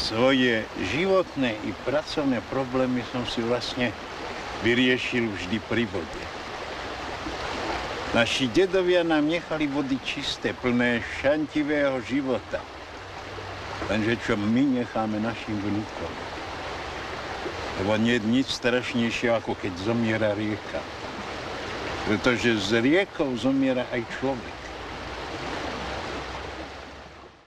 Svoje životné i pracovné problémy som si vlastne vyriešil vždy pri vode. Naši dedovia nám nechali vody čisté, plné šantivého života. Lenže čo my necháme našim vnúkom. Lebo nie je nič strašnejšie, ako keď zomiera rieka. Pretože z riekou zomiera aj človek.